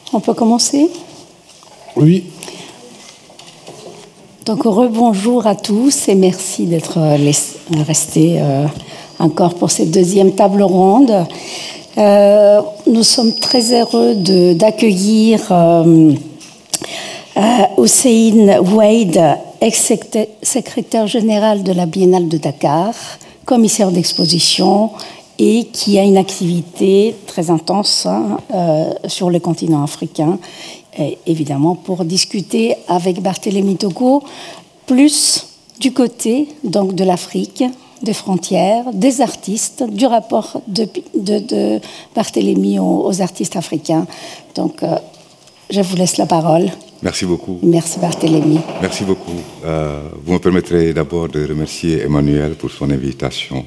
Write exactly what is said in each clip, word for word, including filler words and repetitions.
On peut commencer? Oui. Donc, rebonjour à tous et merci d'être restés euh, encore pour cette deuxième table ronde. Euh, nous sommes très heureux de, d'accueillir euh, euh, Hussein Ouaid, ex-secrétaire général de la Biennale de Dakar, commissaire d'exposition et qui a une activité très intense hein, euh, sur le continent africain, et évidemment pour discuter avec Barthélémy Togo, plus du côté donc, de l'Afrique, des frontières, des artistes, du rapport de, de, de Barthélémy aux, aux artistes africains. Donc, euh, je vous laisse la parole. Merci beaucoup. Merci Barthélémy. Merci beaucoup. Euh, vous me permettrez d'abord de remercier Emmanuel pour son invitation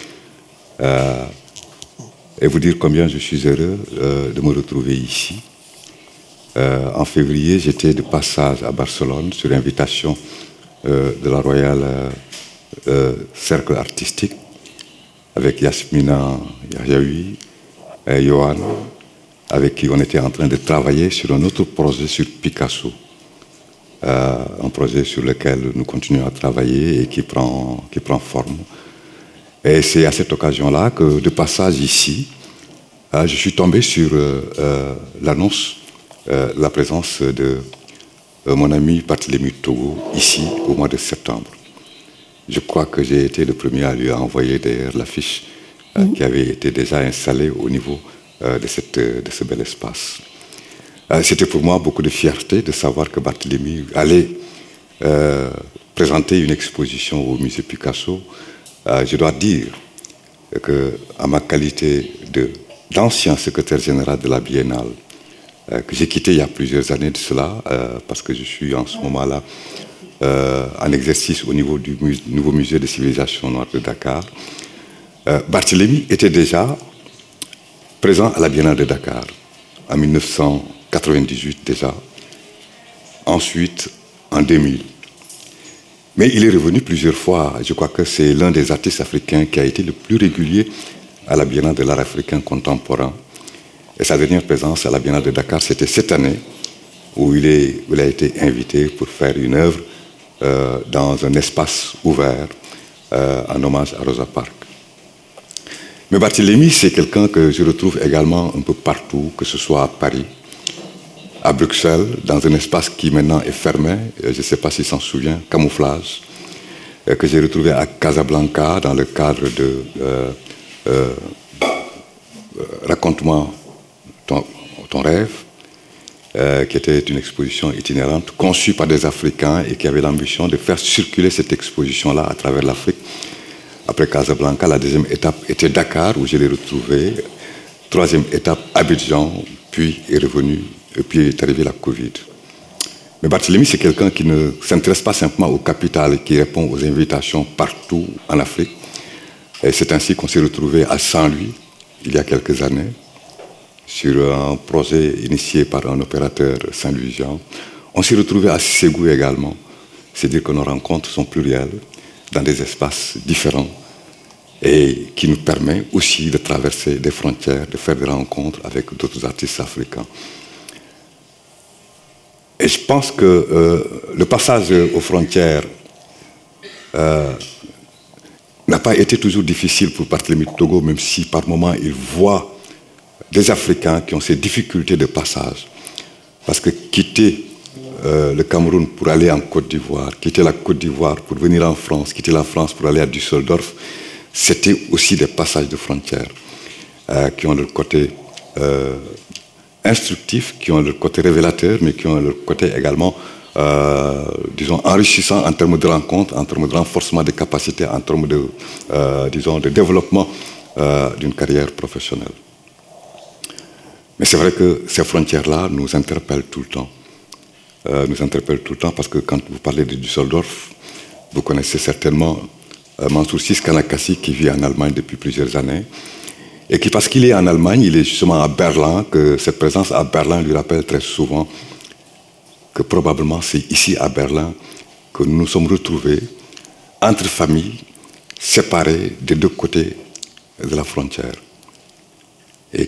euh, et vous dire combien je suis heureux euh, de me retrouver ici. Euh, en février, j'étais de passage à Barcelone sur invitation euh, de la Royal euh, euh, Cercle Artistique avec Yasmina Yahyaoui et Johan, avec qui on était en train de travailler sur un autre projet sur Picasso. Euh, un projet sur lequel nous continuons à travailler et qui prend, qui prend forme. Et c'est à cette occasion-là que, de passage ici, euh, je suis tombé sur euh, euh, l'annonce euh, de la présence de euh, mon ami Barthélémy Togo, ici, au mois de septembre. Je crois que j'ai été le premier à lui envoyer d'ailleurs l'affiche euh, mmh. qui avait été déjà installée au niveau euh, de, cette, de ce bel espace. Euh, C'était pour moi beaucoup de fierté de savoir que Barthélémy allait euh, présenter une exposition au musée Picasso. Euh, je dois dire que, à ma qualité d'ancien secrétaire général de la Biennale, euh, que j'ai quitté il y a plusieurs années de cela, euh, parce que je suis en ce moment-là euh, en exercice au niveau du musée, nouveau musée de civilisation noire de Dakar, euh, Barthélémy était déjà présent à la Biennale de Dakar en mille neuf cent quatre-vingt-dix-huit déjà, ensuite en deux mille. Mais il est revenu plusieurs fois. Je crois que c'est l'un des artistes africains qui a été le plus régulier à la Biennale de l'art africain contemporain. Et sa dernière présence à la Biennale de Dakar, c'était cette année, où il, est, où il a été invité pour faire une œuvre euh, dans un espace ouvert euh, en hommage à Rosa Parks. Mais Barthélémy, c'est quelqu'un que je retrouve également un peu partout, que ce soit à Paris, à Bruxelles, dans un espace qui maintenant est fermé, je ne sais pas s'il s'en souvient, Camouflage, que j'ai retrouvé à Casablanca dans le cadre de euh, euh, Raconte-moi ton, ton rêve, euh, qui était une exposition itinérante conçue par des Africains et qui avait l'ambition de faire circuler cette exposition-là à travers l'Afrique. Après Casablanca, la deuxième étape était Dakar, où je l'ai retrouvé. Troisième étape, Abidjan, puis est revenu. Et puis est arrivé la Covid. Mais Barthélémy, c'est quelqu'un qui ne s'intéresse pas simplement au capital, qui répond aux invitations partout en Afrique. Et c'est ainsi qu'on s'est retrouvé à Saint-Louis, il y a quelques années, sur un projet initié par un opérateur saint-louisien. On s'est retrouvé à Ségou également. C'est-à-dire que nos rencontres sont plurielles, dans des espaces différents, et qui nous permet aussi de traverser des frontières, de faire des rencontres avec d'autres artistes africains. Et je pense que euh, le passage aux frontières euh, n'a pas été toujours difficile pour Barthélémy Togo, même si par moments il voit des Africains qui ont ces difficultés de passage. Parce que quitter euh, le Cameroun pour aller en Côte d'Ivoire, quitter la Côte d'Ivoire pour venir en France, quitter la France pour aller à Düsseldorf, c'était aussi des passages de frontières euh, qui ont leur côté euh, instructifs, qui ont leur côté révélateur, mais qui ont leur côté également, euh, disons, enrichissant en termes de rencontres, en termes de renforcement des capacités, en termes de, euh, disons, de développement euh, d'une carrière professionnelle. Mais c'est vrai que ces frontières-là nous interpellent tout le temps. Euh, nous interpellent tout le temps parce que quand vous parlez de Düsseldorf, vous connaissez certainement euh, Mansour Sis Kanakassi qui vit en Allemagne depuis plusieurs années. Et qui, parce qu'il est en Allemagne, il est justement à Berlin, que cette présence à Berlin lui rappelle très souvent que probablement c'est ici à Berlin que nous nous sommes retrouvés entre familles, séparées des deux côtés de la frontière. Et qui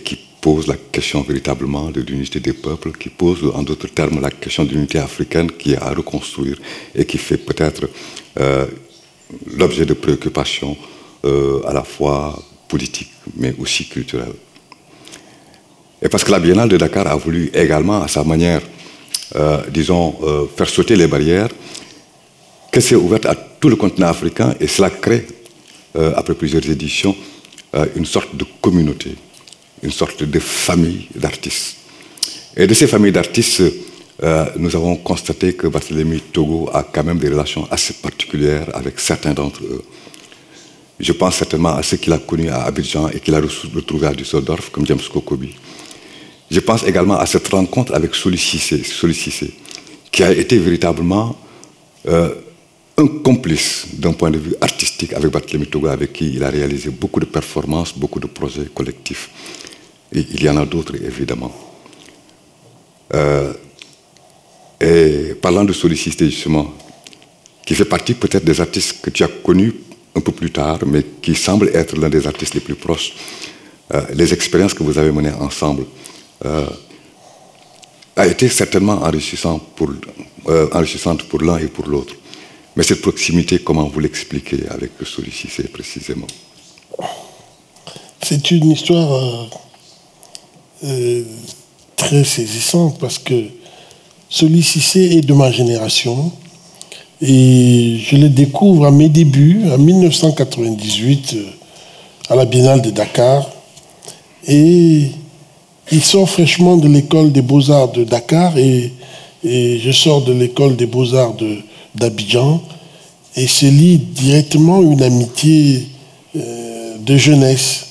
pose la question véritablement de l'unité des peuples, qui pose en d'autres termes la question de l'unité africaine qui est à reconstruire et qui fait peut-être euh, l'objet de préoccupations euh, à la fois politiques mais aussi culturelles. Et parce que la Biennale de Dakar a voulu également, à sa manière, euh, disons, euh, faire sauter les barrières, qu'elle s'est ouverte à tout le continent africain et cela crée, euh, après plusieurs éditions, euh, une sorte de communauté, une sorte de famille d'artistes. Et de ces familles d'artistes, euh, nous avons constaté que Barthélemy Togo a quand même des relations assez particulières avec certains d'entre eux. Je pense certainement à ceux qu'il a connus à Abidjan et qu'il a retrouvés à Düsseldorf, comme James Kokobi. Je pense également à cette rencontre avec Soli Cissé, Soli Cissé, qui a été véritablement euh, un complice d'un point de vue artistique avec Barthélemy Togo, avec qui il a réalisé beaucoup de performances, beaucoup de projets collectifs. Et il y en a d'autres, évidemment. Euh, et parlant de Soli Cissé, justement, qui fait partie peut-être des artistes que tu as connus un peu plus tard, mais qui semble être l'un des artistes les plus proches, euh, les expériences que vous avez menées ensemble euh, a été certainement enrichissant pour, euh, enrichissante pour l'un et pour l'autre. Mais cette proximité, comment vous l'expliquez avec Soli Cissé précisément? C'est une histoire euh, euh, très saisissante parce que Soli Cissé est de ma génération. Et je le découvre à mes débuts, en mille neuf cent quatre-vingt-dix-huit, à la Biennale de Dakar. Et il sort fraîchement de l'école des Beaux-Arts de Dakar et, et je sors de l'école des Beaux-Arts d'Abidjan. Et se lie directement une amitié euh, de jeunesse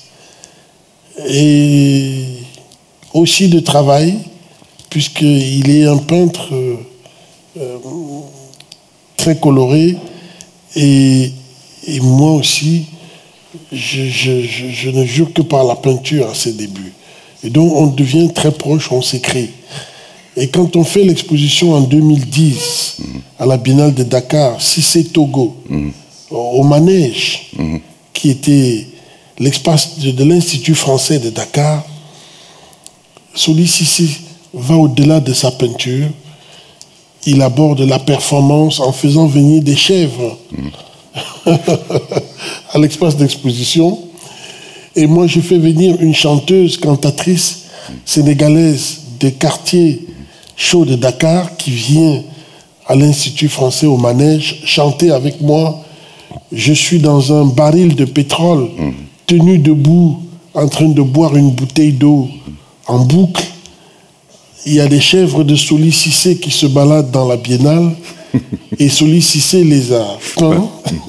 et aussi de travail, puisqu'il est un peintre euh, euh, très coloré, et, et moi aussi, je, je, je, je ne jure que par la peinture à ses débuts. Et donc on devient très proche, on s'écrit. Et quand on fait l'exposition en deux mille dix, mmh. à la Biennale de Dakar, Cissé Togo, mmh. au Manège, mmh. qui était l'espace de, de l'Institut français de Dakar, Soli Cissé va au-delà de sa peinture. Il aborde la performance en faisant venir des chèvres mmh. à l'espace d'exposition. Et moi, je fais venir une chanteuse, cantatrice sénégalaise de quartier chaud de Dakar qui vient à l'Institut français au Manège chanter avec moi. Je suis dans un baril de pétrole, mmh. tenu debout, en train de boire une bouteille d'eau en boucle. Il y a des chèvres de Soli Cissé qui se baladent dans la biennale et Soli Cissé les a peints.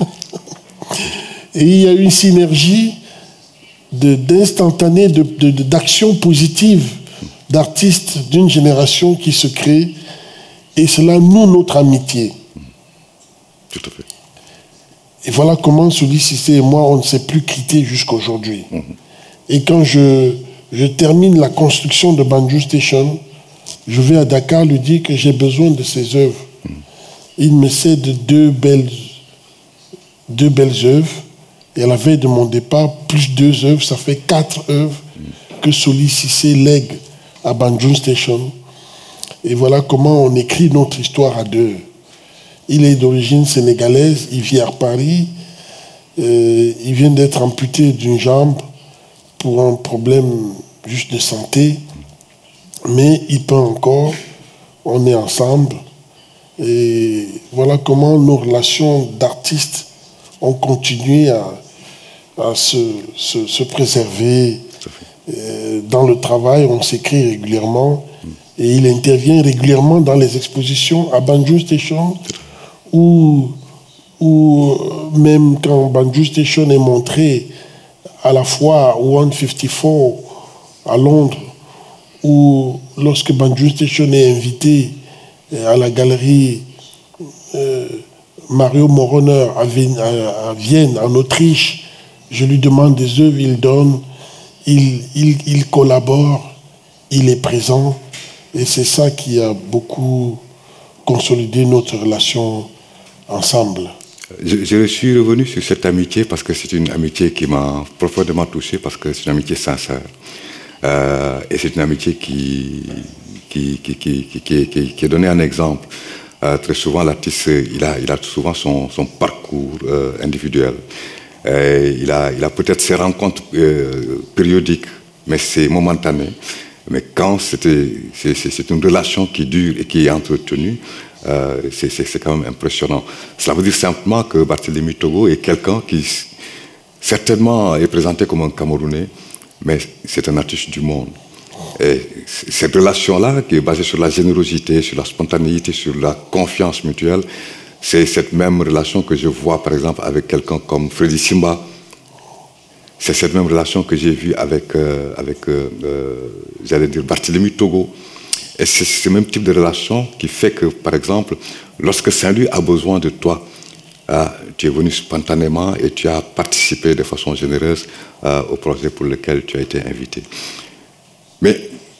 Et il y a une synergie d'instantané, d'action positive d'artistes d'une génération qui se crée, et cela noue notre amitié. Tout à fait. Et voilà comment Soli Cissé et moi, on ne s'est plus quittés jusqu'à aujourd'hui. Mmh. Et quand je, je termine la construction de Banjul Station, je vais à Dakar lui dire que j'ai besoin de ses œuvres. Mmh. Il me cède deux belles, deux belles œuvres. Et à la veille de mon départ, plus deux œuvres, ça fait quatre œuvres mmh. que Soli Cissé lègue à Banjul Station. Et voilà comment on écrit notre histoire à deux. Il est d'origine sénégalaise, il vit à Paris. Euh, il vient d'être amputé d'une jambe pour un problème juste de santé. Mais il peint encore, on est ensemble. Et voilà comment nos relations d'artistes ont continué à, à se, se, se préserver. Euh, dans le travail, on s'écrit régulièrement. Et il intervient régulièrement dans les expositions à Banjul Station, où, où même quand Banjul Station est montré à la fois cent cinquante-quatre à Londres, ou lorsque Banjul Station est invité à la galerie euh, Mario Moroner à Vienne, à, à Vienne, en Autriche, je lui demande des œuvres, il donne, il, il, il collabore, il est présent. Et c'est ça qui a beaucoup consolidé notre relation ensemble. Je, je suis revenu sur cette amitié parce que c'est une amitié qui m'a profondément touché, parce que c'est une amitié sincère. Euh, et c'est une amitié qui, qui, qui, qui, qui, qui, qui, qui est donnée un exemple. Euh, très souvent, l'artiste, il a, il a souvent son, son parcours euh, individuel. Et il a, il a peut-être ses rencontres euh, périodiques, mais c'est momentané. Mais quand c'est une relation qui dure et qui est entretenue, euh, c'est quand même impressionnant. Cela veut dire simplement que Barthélemy Togo est quelqu'un qui certainement est présenté comme un Camerounais, mais c'est un artiste du monde. Et cette relation-là, qui est basée sur la générosité, sur la spontanéité, sur la confiance mutuelle, c'est cette même relation que je vois, par exemple, avec quelqu'un comme Freddy Simba. C'est cette même relation que j'ai vue avec, euh, avec euh, euh, j'allais dire, Barthélemy Togo. Et c'est ce même type de relation qui fait que, par exemple, lorsque Saint-Louis a besoin de toi, euh, tu es venu spontanément et tu as participé de façon généreuse euh, au projet pour lequel tu as été invité. Mais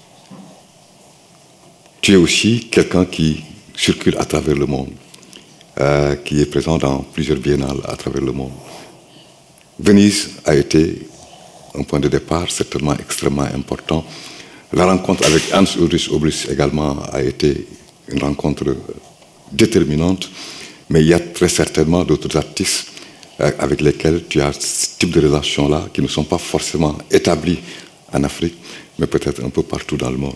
tu es aussi quelqu'un qui circule à travers le monde, euh, qui est présent dans plusieurs biennales à travers le monde. Venise a été un point de départ certainement extrêmement important. La rencontre avec Hans Ulrich Obrist également a été une rencontre déterminante, mais il y a très certainement d'autres artistes avec lesquels tu as ce type de relations-là qui ne sont pas forcément établies en Afrique, mais peut-être un peu partout dans le monde.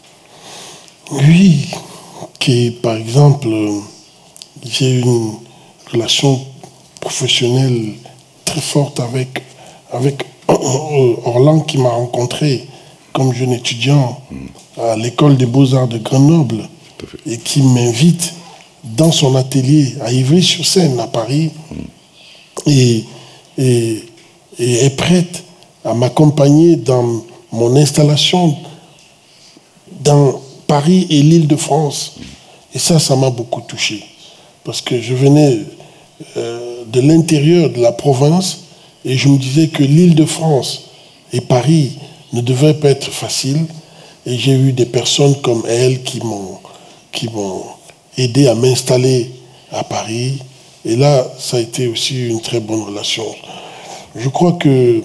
Oui, qui par exemple, j'ai une relation professionnelle très forte avec, avec Orlan qui m'a rencontré comme jeune étudiant mmh. à l'école des Beaux-Arts de Grenoble et qui m'invite dans son atelier à Ivry-sur-Seine à Paris mmh. et, et, et est prête à m'accompagner dans mon installation dans Paris et l'Île-de-France. Et ça, ça m'a beaucoup touché parce que je venais euh, de l'intérieur de la province et je me disais que l'Île-de-France et Paris ne devaient pas être faciles. Et j'ai eu des personnes comme elle qui m'ont qui m'ont aidé à m'installer à Paris. Et là, ça a été aussi une très bonne relation. Je crois que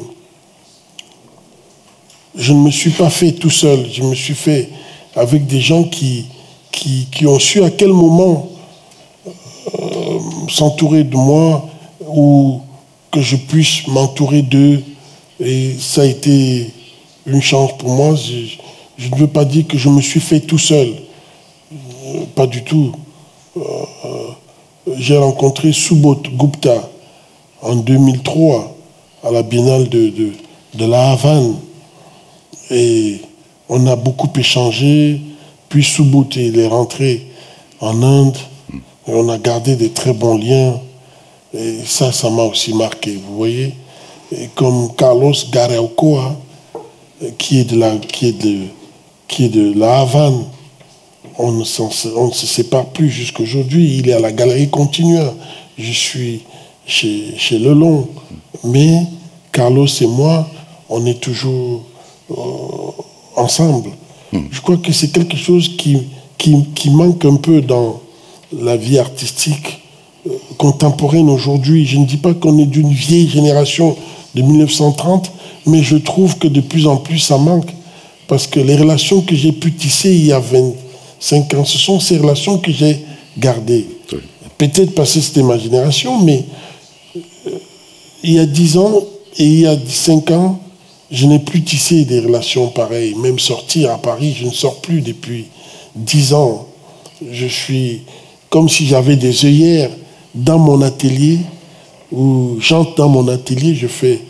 je ne me suis pas fait tout seul. Je me suis fait avec des gens qui, qui, qui ont su à quel moment euh, s'entourer de moi ou que je puisse m'entourer d'eux. Et ça a été une chance pour moi. Je, je ne veux pas dire que je me suis fait tout seul. Euh, pas du tout. Euh, euh, j'ai rencontré Subodh Gupta en deux mille trois à la Biennale de, de, de La Havane. Et on a beaucoup échangé. Puis Subodh, il est rentré en Inde. Et on a gardé des très bons liens. Et ça, ça m'a aussi marqué, vous voyez. Et comme Carlos Garaucoa, qui est de la, qui est de, qui est de La Havane, on ne, on ne se sépare plus jusqu'à aujourd'hui. Il est à la Galerie Continua. Je suis chez, chez Lelon. Mais Carlos et moi, on est toujours euh, ensemble. Mm. Je crois que c'est quelque chose qui, qui, qui manque un peu dans la vie artistique euh, contemporaine aujourd'hui. Je ne dis pas qu'on est d'une vieille génération de mille neuf cent trente, mais je trouve que de plus en plus ça manque. Parce que les relations que j'ai pu tisser il y a vingt-cinq ans, ce sont ces relations que j'ai gardées. Oui. Peut-être parce que c'était ma génération, mais euh, il y a dix ans et il y a cinq ans, je n'ai plus tissé des relations pareilles. Même sortir à Paris, je ne sors plus depuis dix ans. Je suis comme si j'avais des œillères dans mon atelier, où j'entre dans mon atelier, je fais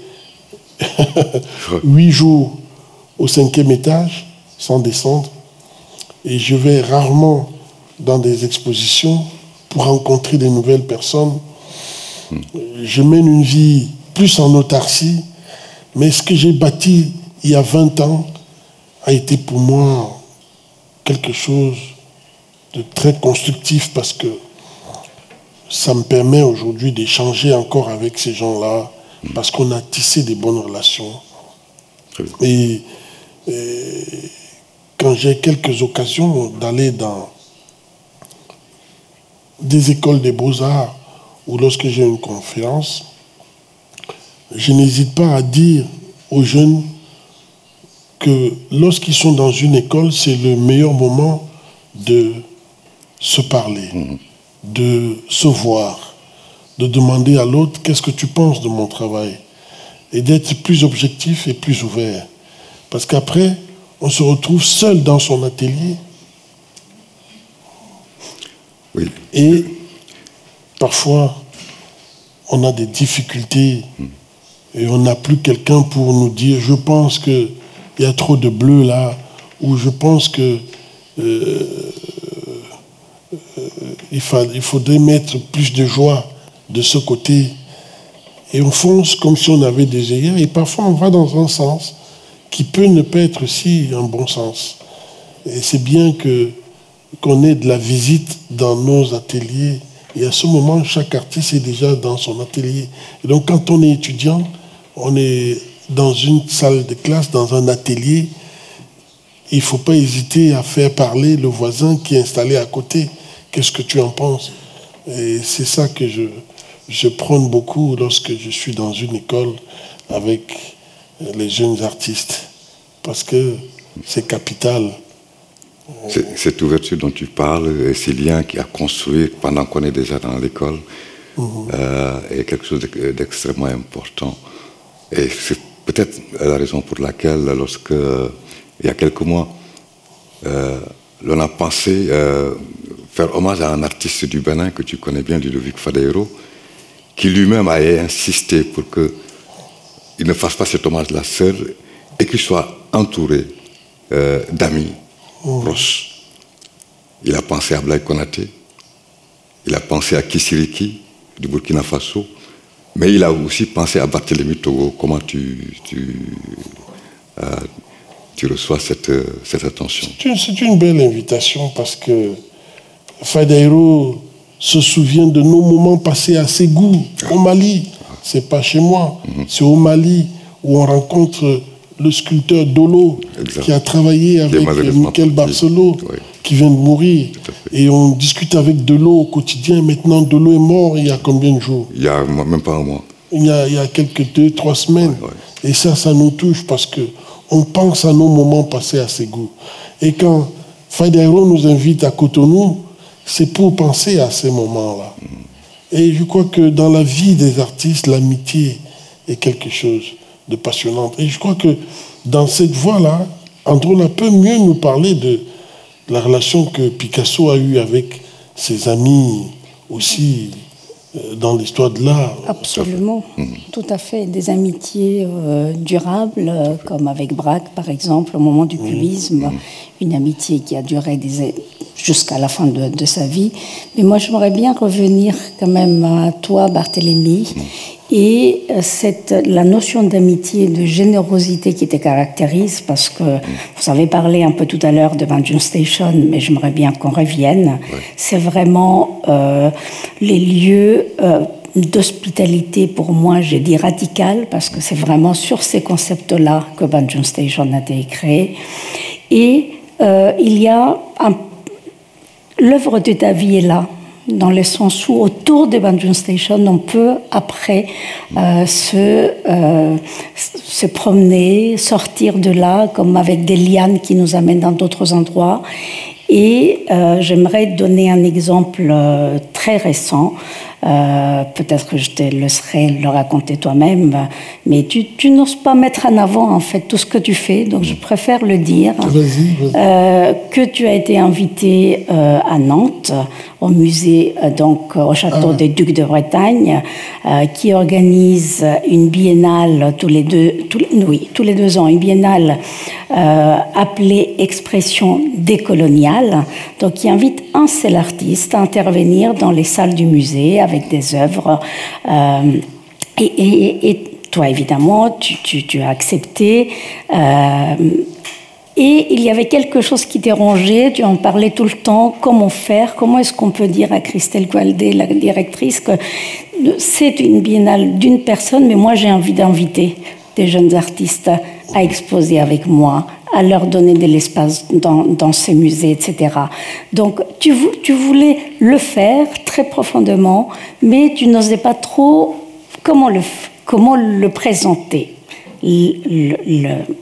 huit jours au cinquième étage, sans descendre, et je vais rarement dans des expositions pour rencontrer des nouvelles personnes. Mm. Je mène une vie plus en autarcie, mais ce que j'ai bâti il y a vingt ans a été pour moi quelque chose de très constructif parce que ça me permet aujourd'hui d'échanger encore avec ces gens-là parce qu'on a tissé des bonnes relations. Et, et quand j'ai quelques occasions d'aller dans des écoles des beaux-arts ou lorsque j'ai une conférence, je n'hésite pas à dire aux jeunes que lorsqu'ils sont dans une école, c'est le meilleur moment de se parler, mmh. de se voir, de demander à l'autre qu'est-ce que tu penses de mon travail et d'être plus objectif et plus ouvert. Parce qu'après, on se retrouve seul dans son atelier. Oui. Et parfois, on a des difficultés mmh. et on n'a plus quelqu'un pour nous dire « je pense qu'il y a trop de bleu là » ou « je pense que euh, euh, il, fa il faudrait mettre plus de joie de ce côté ». Et on fonce comme si on avait des œillères et parfois on va dans un sens qui peut ne pas être aussi un bon sens. Et c'est bien que qu'on ait de la visite dans nos ateliers. Et à ce moment, chaque artiste est déjà dans son atelier. Et donc, quand on est étudiant, on est dans une salle de classe, dans un atelier. Il ne faut pas hésiter à faire parler le voisin qui est installé à côté. Qu'est-ce que tu en penses? Et c'est ça que je, je prône beaucoup lorsque je suis dans une école avec les jeunes artistes. Parce que c'est capital. Cette ouverture dont tu parles, et ces liens qu'il a construits pendant qu'on est déjà dans l'école, mmh. euh, est quelque chose d'extrêmement important. Et c'est peut-être la raison pour laquelle, lorsque, euh, il y a quelques mois, euh, l'on a pensé euh, faire hommage à un artiste du Bénin que tu connais bien, Ludovic Fadeiro, qui lui-même a insisté pour qu'il ne fasse pas cet hommage-là seul et qu'il soit entouré euh, d'amis Mmh. proche. Il a pensé à Blaise Konaté, il a pensé à Kisiriki du Burkina Faso, mais il a aussi pensé à Barthélemy Togo. Comment tu, tu, euh, tu reçois cette, cette attention? C'est une, une belle invitation parce que Fadeiro se souvient de nos moments passés à Ségou, au Mali. C'est pas chez moi, mmh. c'est au Mali où on rencontre le sculpteur Dolo, exact. qui a travaillé avec Michel Barcelo, oui. qui vient de mourir. Et on discute avec Dolo au quotidien. Maintenant, Dolo est mort il y a combien de jours? Il y a même pas un mois. Il y a, il y a quelques deux, trois semaines. Oui, oui. Et ça, ça nous touche parce qu'on pense à nos moments passés à Ségou. Et quand Fadeiro nous invite à Cotonou, c'est pour penser à ces moments-là. Mm. Et je crois que dans la vie des artistes, l'amitié est quelque chose de passionnante. Et je crois que dans cette voie-là, Androna peut mieux nous parler de la relation que Picasso a eue avec ses amis aussi euh, dans l'histoire de l'art. Absolument, mmh. tout à fait. Des amitiés euh, durables, euh, comme avec Braque, par exemple, au moment du cubisme, mmh. une amitié qui a duré des... jusqu'à la fin de, de sa vie. Mais moi, j'aimerais bien revenir quand même à toi, Barthélemy, mmh. et cette, la notion d'amitié, de générosité qui te caractérise, parce que mmh. vous avez parlé un peu tout à l'heure de Banjun Station, mais j'aimerais bien qu'on revienne. Ouais. C'est vraiment euh, les lieux euh, d'hospitalité, pour moi, j'ai dit radical, parce que c'est vraiment sur ces concepts-là que Banjun Station a été créé. Et euh, il y a un... l'œuvre de ta vie est là, dans le sens où autour de Banjun Station, on peut après euh, se, euh, se promener, sortir de là, comme avec des lianes qui nous amènent dans d'autres endroits. Et euh, j'aimerais donner un exemple euh, très récent. Euh, peut-être que je te laisserai le raconter toi-même, mais tu, tu n'oses pas mettre en avant en fait tout ce que tu fais, donc je préfère le dire. Vas-y, vas-y. Euh, que tu as été invité euh, à Nantes, au musée, euh, donc au château ah. des Ducs de Bretagne, euh, qui organise une biennale tous les deux, tous, oui, tous les deux ans, une biennale euh, appelée Expression décoloniale, donc qui invite un seul artiste à intervenir dans les salles du musée avec des œuvres. Euh, et, et, et toi, évidemment, tu, tu, tu as accepté. Euh, et il y avait quelque chose qui dérangeait, tu en parlais tout le temps, comment faire, comment est-ce qu'on peut dire à Christelle Gualdé, la directrice, que c'est une biennale d'une personne, mais moi j'ai envie d'inviter des jeunes artistes à exposer avec moi, à leur donner de l'espace dans, dans ces musées, et cetera. Donc, tu, tu voulais le faire très profondément, mais tu n'osais pas trop comment le, comment le présenter. Le, le,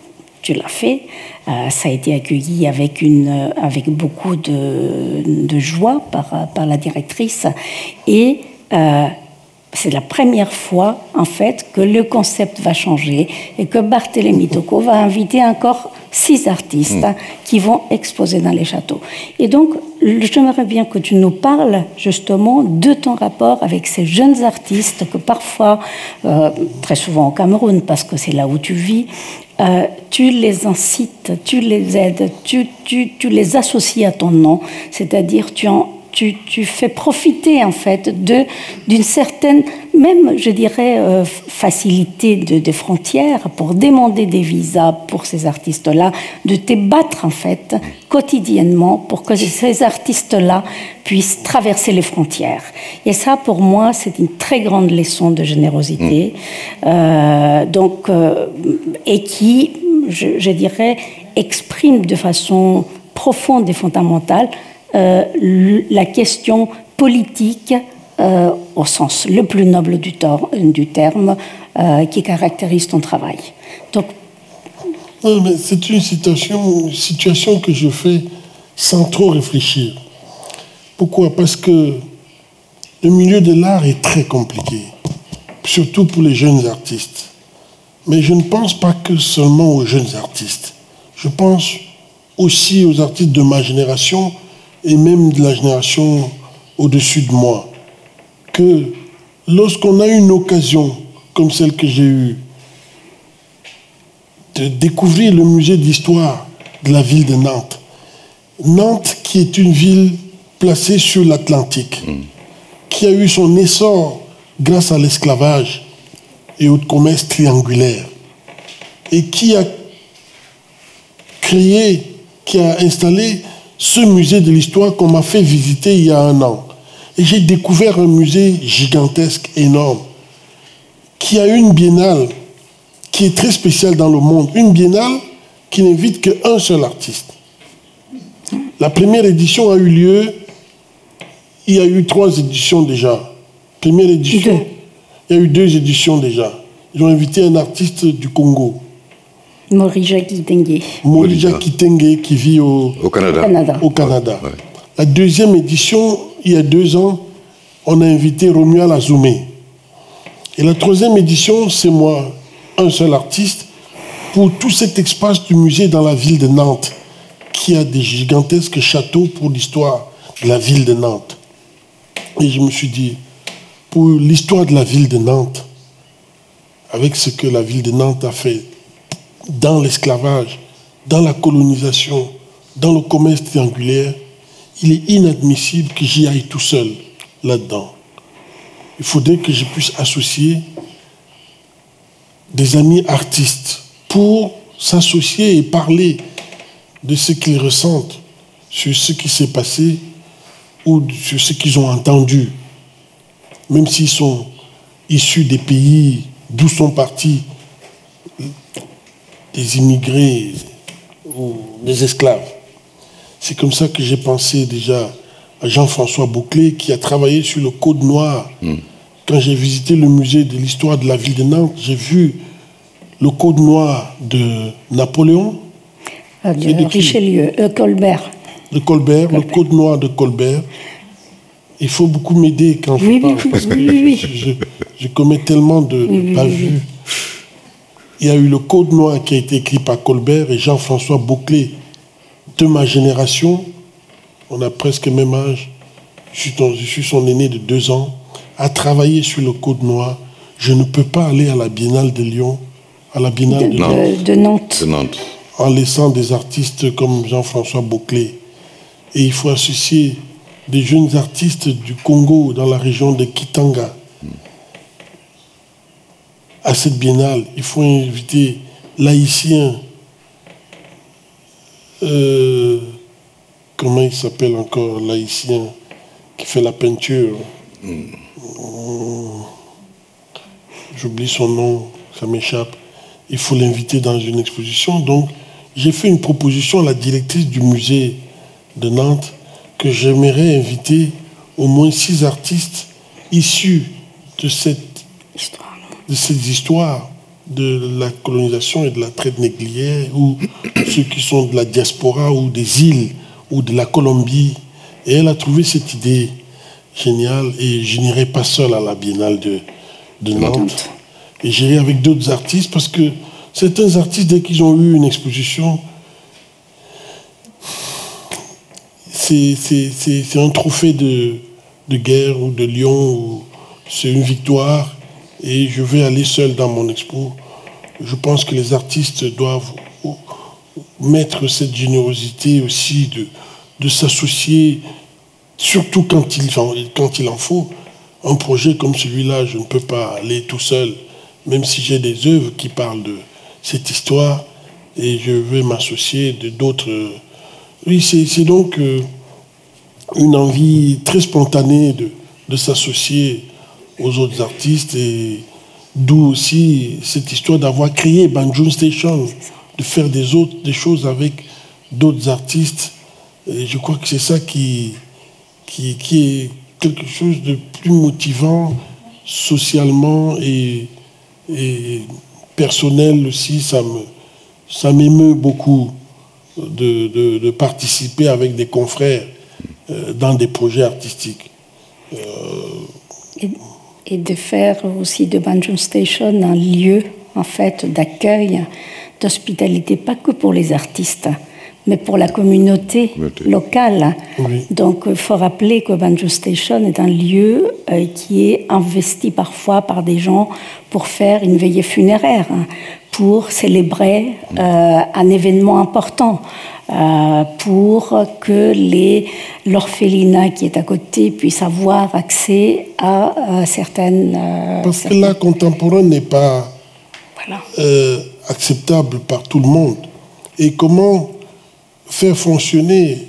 tu l'as fait. Euh, ça a été accueilli avec, une, avec beaucoup de, de joie par, par la directrice. Et euh, c'est la première fois, en fait, que le concept va changer et que Barthélemy Tocco va inviter encore six artistes mmh. qui vont exposer dans les châteaux. Et donc, j'aimerais bien que tu nous parles justement de ton rapport avec ces jeunes artistes que parfois, euh, très souvent au Cameroun, parce que c'est là où tu vis, euh, tu les incites, tu les aides, tu, tu, tu les associes à ton nom, c'est-à-dire tu en Tu, tu fais profiter en fait de, d'une certaine, même je dirais, euh, facilité de, des frontières pour demander des visas pour ces artistes-là, de te battre en fait quotidiennement pour que ces artistes-là puissent traverser les frontières. Et ça, pour moi, c'est une très grande leçon de générosité, mmh. euh, donc, euh, et qui, je, je dirais, exprime de façon profonde et fondamentale Euh, la question politique euh, au sens le plus noble du, tor- du terme euh, qui caractérise ton travail. Donc, non, mais c'est une situation, une situation que je fais sans trop réfléchir. Pourquoi? Parce que le milieu de l'art est très compliqué, surtout pour les jeunes artistes. Mais je ne pense pas que seulement aux jeunes artistes. Je pense aussi aux artistes de ma génération et même de la génération au-dessus de moi, que lorsqu'on a une occasion comme celle que j'ai eue de découvrir le musée d'histoire de la ville de Nantes, Nantes qui est une ville placée sur l'Atlantique, mmh. qui a eu son essor grâce à l'esclavage et au commerce triangulaire, et qui a créé, qui a installé ce musée de l'histoire qu'on m'a fait visiter il y a un an. Et j'ai découvert un musée gigantesque, énorme, qui a une biennale qui est très spéciale dans le monde. Une biennale qui n'invite qu'un seul artiste. La première édition a eu lieu, il y a eu trois éditions déjà. Première édition, deux. Il y a eu deux éditions déjà. Ils ont invité un artiste du Congo. Morija Kitenge. Morija Kitenge qui vit au, au Canada. Canada. Au Canada. Ouais. La deuxième édition, il y a deux ans, on a invité Romuald Azoumé. Et la troisième édition, c'est moi, un seul artiste, pour tout cet espace du musée dans la ville de Nantes, qui a des gigantesques châteaux pour l'histoire de la ville de Nantes. Et je me suis dit, pour l'histoire de la ville de Nantes, avec ce que la ville de Nantes a fait dans l'esclavage, dans la colonisation, dans le commerce triangulaire, il est inadmissible que j'y aille tout seul là-dedans. Il faudrait que je puisse associer des amis artistes pour s'associer et parler de ce qu'ils ressentent sur ce qui s'est passé ou sur ce qu'ils ont entendu, même s'ils sont issus des pays d'où sont partis des immigrés ou des esclaves. C'est comme ça que j'ai pensé déjà à Jean-François Bouclé, qui a travaillé sur le Code Noir. Mm. Quand j'ai visité le musée de l'histoire de la ville de Nantes, j'ai vu le Code Noir de Napoléon. Ah, de Richelieu, euh, Colbert. De Colbert, Colbert, le Code Noir de Colbert. Il faut beaucoup m'aider quand oui, je parle, oui, parce que oui, oui. Je, je commets tellement de oui, bavures. Oui, oui. Il y a eu le Code Noir qui a été écrit par Colbert et Jean-François Bouclé, de ma génération. On a presque le même âge. Je suis, ton, je suis son aîné de deux ans. A travaillé sur le Code Noir. Je ne peux pas aller à la Biennale de Lyon, à la Biennale de, de, Nantes, de, Nantes. de Nantes, en laissant des artistes comme Jean-François Bouclé. Et il faut associer des jeunes artistes du Congo, dans la région de Kitanga, à cette biennale. Il faut inviter l'haïtien, euh, comment il s'appelle encore, l'haïtien qui fait la peinture. Mm. J'oublie son nom, ça m'échappe. Il faut l'inviter dans une exposition. Donc, j'ai fait une proposition à la directrice du musée de Nantes que j'aimerais inviter au moins six artistes issus de cette, de cette histoire de la colonisation et de la traite négrière, ou ceux qui sont de la diaspora ou des îles ou de la Colombie. Et elle a trouvé cette idée géniale, et je n'irai pas seul à la Biennale de, de Nantes. Et j'irai avec d'autres artistes, parce que certains artistes, dès qu'ils ont eu une exposition, c'est un trophée de, de guerre ou de lion, c'est une victoire, et je vais aller seul dans mon expo. Je pense que les artistes doivent mettre cette générosité aussi de, de s'associer, surtout quand il, quand il en faut. Un projet comme celui-là, je ne peux pas aller tout seul, même si j'ai des œuvres qui parlent de cette histoire, et je vais m'associer de d'autres. Oui, c'est donc euh, une envie très spontanée de, de s'associer aux autres artistes, et d'où aussi cette histoire d'avoir créé Banjul Station, de faire des, autres, des choses avec d'autres artistes. Et je crois que c'est ça qui, qui, qui est quelque chose de plus motivant socialement et, et personnel aussi. Ça me, ça m'émeut beaucoup de, de, de participer avec des confrères euh, dans des projets artistiques. Euh, et, et de faire aussi de Banjul Station un lieu en fait d'accueil, d'hospitalité, pas que pour les artistes, mais pour la communauté locale. Oui. Donc, il faut rappeler que Banjul Station est un lieu euh, qui est investi parfois par des gens pour faire une veillée funéraire, hein, pour célébrer euh, un événement important, euh, pour que l'orphelinat qui est à côté puisse avoir accès à, à certaines... Euh, Parce certaines... que l'art contemporain n'est pas voilà. euh, acceptable par tout le monde. Et comment faire fonctionner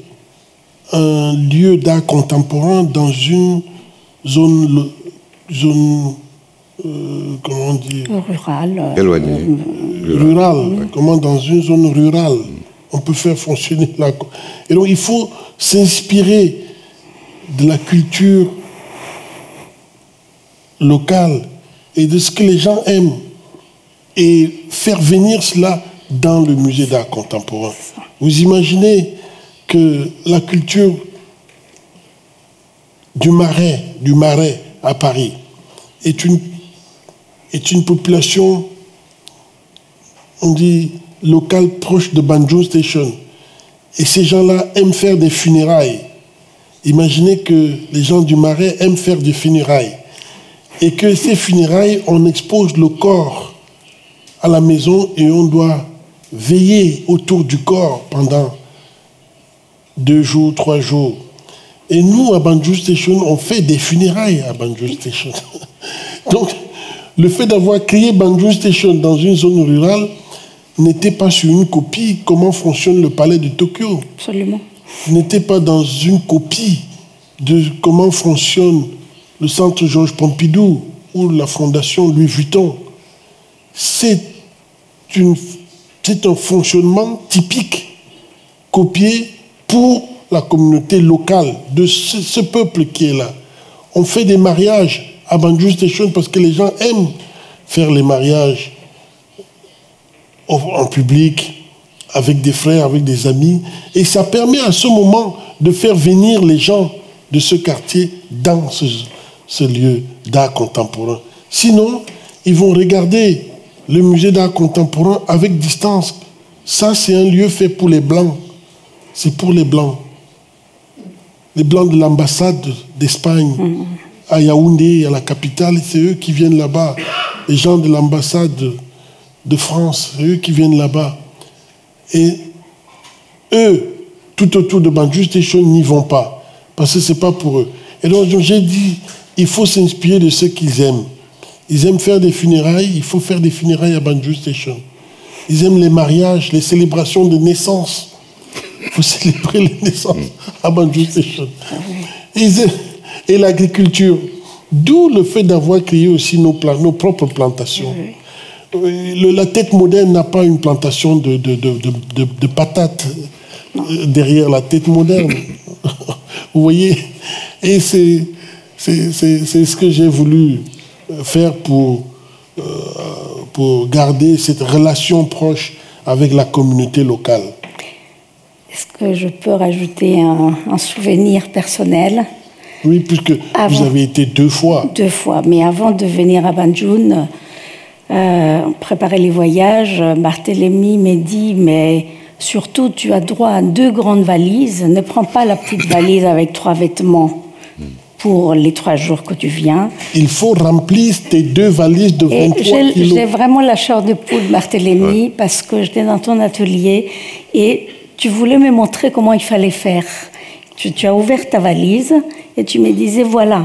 un lieu d'art contemporain dans une zone, zone euh, comment dire, rurale, éloignée, euh, rurale. Mmh. Comment dans une zone rurale on peut faire fonctionner la. Et donc il faut s'inspirer de la culture locale et de ce que les gens aiment et faire venir cela dans le musée d'art contemporain. Vous imaginez que la culture du Marais, du Marais à Paris est une, est une population, on dit, locale proche de Banjul Station. Et ces gens-là aiment faire des funérailles. Imaginez que les gens du Marais aiment faire des funérailles. Et que ces funérailles, on expose le corps à la maison et on doit veiller autour du corps pendant deux jours, trois jours. Et nous, à Banjul Station, on fait des funérailles à Banjul Station. Donc, le fait d'avoir créé Banjul Station dans une zone rurale n'était pas sur une copie comment fonctionne le palais de Tokyo. Absolument. N'était pas dans une copie de comment fonctionne le centre Georges Pompidou ou la fondation Louis Vuitton. C'est une C'est un fonctionnement typique, copié pour la communauté locale de ce, ce peuple qui est là. On fait des mariages à Banjul Station parce que les gens aiment faire les mariages en public, avec des frères, avec des amis. Et ça permet à ce moment de faire venir les gens de ce quartier dans ce, ce lieu d'art contemporain. Sinon, ils vont regarder le musée d'art contemporain avec distance. Ça, c'est un lieu fait pour les Blancs. C'est pour les Blancs. Les Blancs de l'ambassade d'Espagne, mmh. à Yaoundé, à la capitale, c'est eux qui viennent là-bas. Les gens de l'ambassade de, de France, c'est eux qui viennent là-bas. Et eux, tout autour de Banjul Station, n'y vont pas. Parce que ce n'est pas pour eux. Et donc, j'ai dit, il faut s'inspirer de ce qu'ils aiment. Ils aiment faire des funérailles, il faut faire des funérailles à Banjul Station. Ils aiment les mariages, les célébrations de naissance. Il faut célébrer les naissances à Banjul Station. Ils aiment, et l'agriculture. D'où le fait d'avoir créé aussi nos, nos propres plantations. Le, la tête moderne n'a pas une plantation de, de, de, de, de, de patates derrière la tête moderne. Vous voyez? Et c'est ce que j'ai voulu faire pour, euh, pour pour garder cette relation proche avec la communauté locale? Est-ce que je peux rajouter un, un souvenir personnel? Oui, puisque avant, vous avez été deux fois. Deux fois, mais avant de venir à Banjul, euh, on préparait les voyages. Barthélemy m'a dit, mais surtout, tu as droit à deux grandes valises. Ne prends pas la petite valise avec trois vêtements pour les trois jours que tu viens. Il faut remplir tes deux valises de vingt-trois kilos. J'ai vraiment la chair de poule, Barthélemy, ouais. parce que j'étais dans ton atelier et tu voulais me montrer comment il fallait faire. Tu, tu as ouvert ta valise et tu me disais, voilà,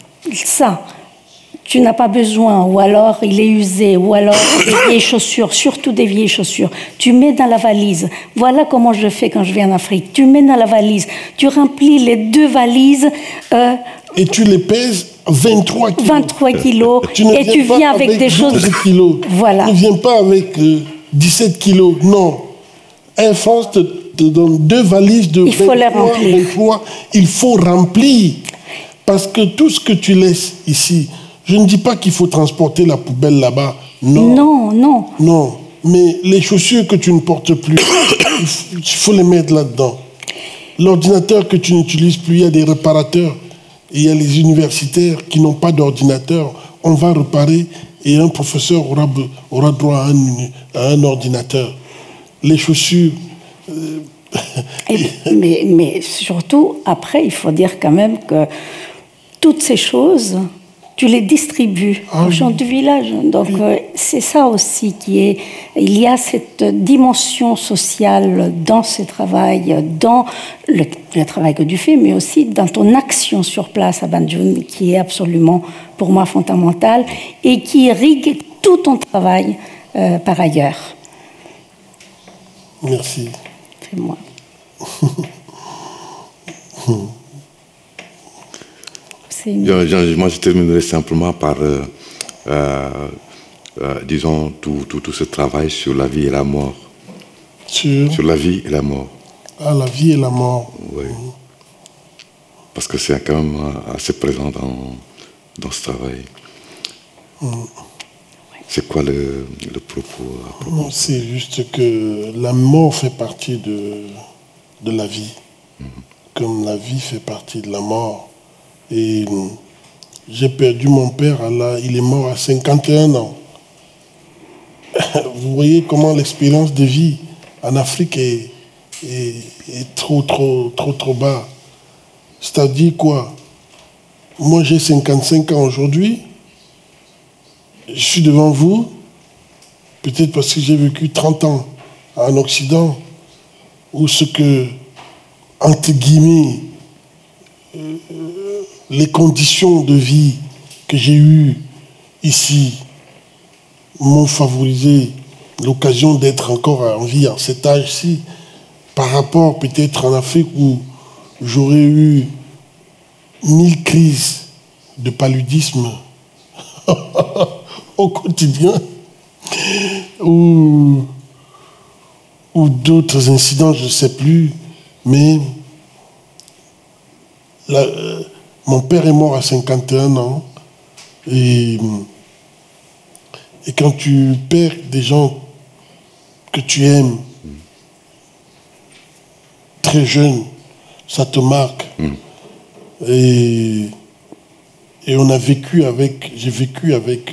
ça, tu n'as pas besoin, ou alors il est usé, ou alors des vieilles chaussures, surtout des vieilles chaussures. Tu mets dans la valise. Voilà comment je fais quand je vais en Afrique. Tu mets dans la valise. Tu remplis les deux valises. Euh, et tu les pèses vingt-trois kilos. vingt-trois kilos. Tu ne et viens tu pas viens avec, avec des choses. Kilos. Voilà. Tu ne viens pas avec euh, dix-sept kilos. Non. Air France te, te donne deux valises de il faut les remplir. vingt-trois. Il faut remplir. Parce que tout ce que tu laisses ici, je ne dis pas qu'il faut transporter la poubelle là-bas. Non. Non, non. Non. Mais les chaussures que tu ne portes plus, il faut les mettre là-dedans. L'ordinateur que tu n'utilises plus, il y a des réparateurs. Il y a les universitaires qui n'ont pas d'ordinateur. On va réparer et un professeur aura, aura droit à un, à un ordinateur. Les chaussures... Euh, et, mais, mais surtout, après, il faut dire quand même que toutes ces choses... tu les distribues ah, aux gens oui. du village. Donc, oui. euh, c'est ça aussi qui est... Il y a cette dimension sociale dans ce travail, dans le, le travail que tu fais, mais aussi dans ton action sur place à Banjul, qui est absolument, pour moi, fondamentale et qui irrigue tout ton travail euh, par ailleurs. Merci. C'est moi. Je, je, moi, je terminerai simplement par, euh, euh, euh, disons, tout, tout, tout ce travail sur la vie et la mort. Sur, sur la vie et la mort. Ah, la vie et la mort. Oui. Mmh. Parce que c'est quand même assez présent dans, dans ce travail. Mmh. C'est quoi le, le propos, propos? C'est juste que la mort fait partie de, de la vie. Mmh. Comme la vie fait partie de la mort. Et j'ai perdu mon père, là, il est mort à cinquante et un ans. Vous voyez comment l'expérience de vie en Afrique est, est, est trop, trop, trop, trop bas. C'est-à-dire quoi? Moi, j'ai cinquante-cinq ans aujourd'hui. Je suis devant vous, peut-être parce que j'ai vécu trente ans en Occident, où ce que, entre guillemets, euh, les conditions de vie que j'ai eues ici m'ont favorisé l'occasion d'être encore en vie en cet âge-ci, par rapport peut-être en Afrique où j'aurais eu mille crises de paludisme au quotidien, ou, ou d'autres incidents, je ne sais plus, mais la, euh, mon père est mort à cinquante et un ans, et, et quand tu perds des gens que tu aimes très jeunes, ça te marque. Mm. Et, et on a vécu avec, j'ai vécu avec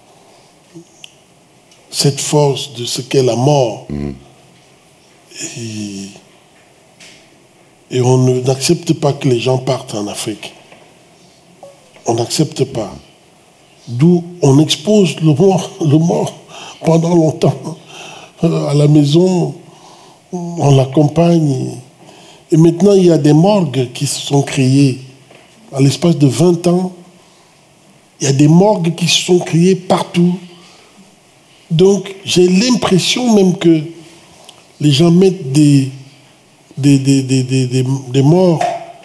cette force de ce qu'est la mort. Mm. Et, et on n'accepte pas que les gens partent en Afrique. On n'accepte pas. D'où on expose le mort, le mort pendant longtemps. À la maison, on l'accompagne. Et maintenant, il y a des morgues qui se sont créées. À l'espace de vingt ans, il y a des morgues qui se sont créées partout. Donc, j'ai l'impression même que les gens mettent des, des, des, des, des, des, des morts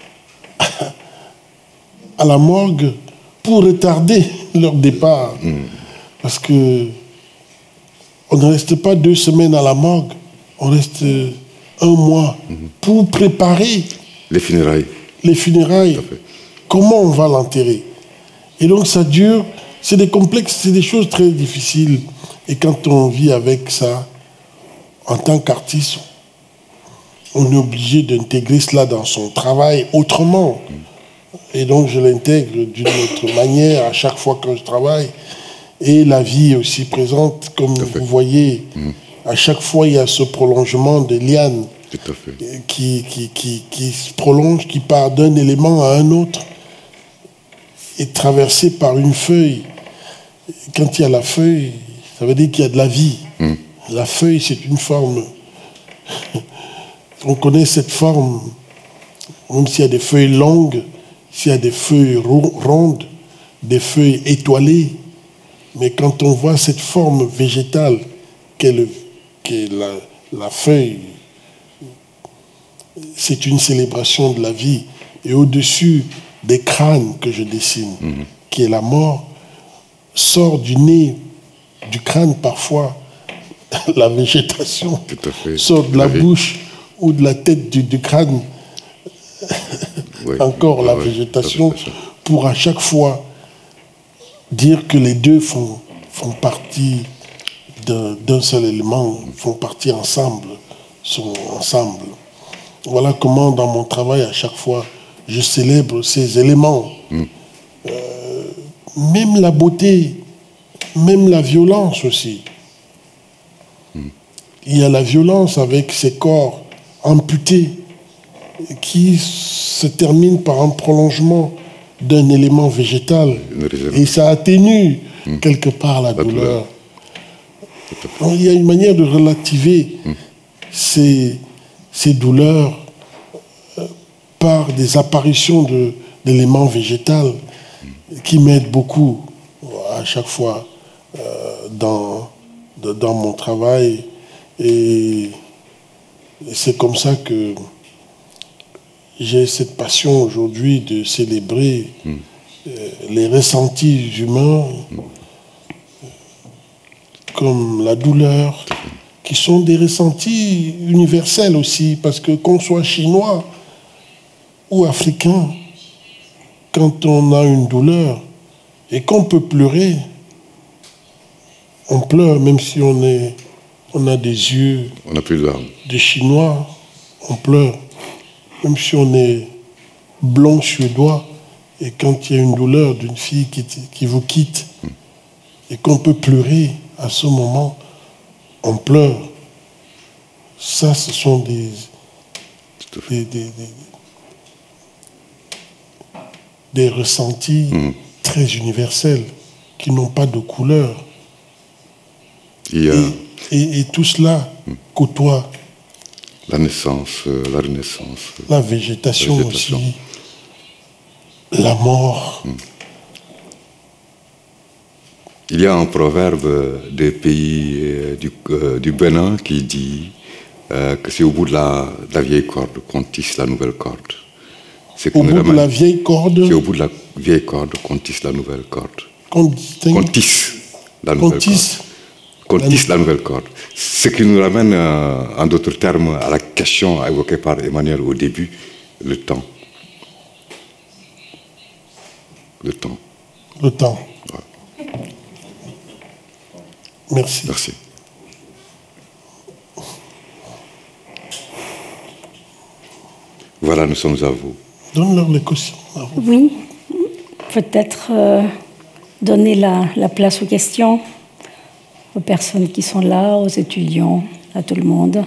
à la morgue pour retarder leur départ. Mmh. Parce que on ne reste pas deux semaines à la morgue, on reste un mois mmh. pour préparer les funérailles. Les funérailles. Comment on va l'enterrer? Et donc ça dure, c'est des complexes, c'est des choses très difficiles. Et quand on vit avec ça, en tant qu'artiste, on est obligé d'intégrer cela dans son travail autrement. Et donc je l'intègre d'une autre manière à chaque fois que je travaille. Et la vie est aussi présente, comme vous voyez. Mmh. À chaque fois, il y a ce prolongement de lianes qui, qui, qui, qui se prolonge, qui part d'un élément à un autre, et traversé par une feuille. Quand il y a la feuille, ça veut dire qu'il y a de la vie. Mmh. La feuille, c'est une forme. On connaît cette forme, même s'il y a des feuilles longues, s'il y a des feuilles rondes, des feuilles étoilées. Mais quand on voit cette forme végétale qu'est, le, qu'est la, la feuille, c'est une célébration de la vie. Et au-dessus des crânes que je dessine, mmh. qui est la mort, sort du nez, du crâne parfois, la végétation, sort de la, la bouche ou de la tête du, du crâne, oui. encore oui, la oui, végétation, pour à chaque fois dire que les deux font, font partie d'un, d'un seul élément, font partie ensemble, sont ensemble. Voilà comment dans mon travail, à chaque fois, je célèbre ces éléments. Mm. Euh, même la beauté, même la violence aussi. Mm. Il y a la violence avec ces corps amputés qui se termine par un prolongement d'un élément végétal. Et ça atténue mmh. quelque part la, la douleur. douleur. Donc, il y a une manière de relativer mmh. ces, ces douleurs euh, par des apparitions de, d'éléments végétaux mmh. qui m'aident beaucoup à chaque fois euh, dans, de, dans mon travail. Et, et c'est comme ça que j'ai cette passion aujourd'hui de célébrer mmh. euh, les ressentis humains mmh. comme la douleur, qui sont des ressentis universels aussi, parce que qu'on soit chinois ou africain, quand on a une douleur et qu'on peut pleurer, on pleure même si on, est, on a des yeux on a plus de larmes. De Chinois, on pleure. Même si on est blond suédois, et quand il y a une douleur d'une fille qui, qui vous quitte, mmh. et qu'on peut pleurer à ce moment, on pleure. Ça, ce sont des, des, des, des, des ressentis mmh. très universels, qui n'ont pas de couleur. Et, euh, et, et, et tout cela mmh. côtoie la naissance, euh, la renaissance. La végétation, la végétation. aussi. La mort. Mmh. Il y a un proverbe des pays euh, du, euh, du Bénin qui dit euh, que c'est au bout de la, de la vieille corde qu'on tisse la nouvelle corde. C'est au bout ramène, de la vieille corde C'est au bout de la vieille corde qu'on tisse la nouvelle corde. Qu'on, qu'on tisse la nouvelle tisse. corde. Qu'on tisse la nouvelle corde. Ce qui nous ramène, euh, en d'autres termes, à la question évoquée par Emmanuel au début, le temps. Le temps. Le temps. Ouais. Merci. Merci. Voilà, nous sommes à vous. Donne-leur les cautions. Oui, peut-être euh, donner la, la place aux questions, aux personnes qui sont là, aux étudiants, à tout le monde.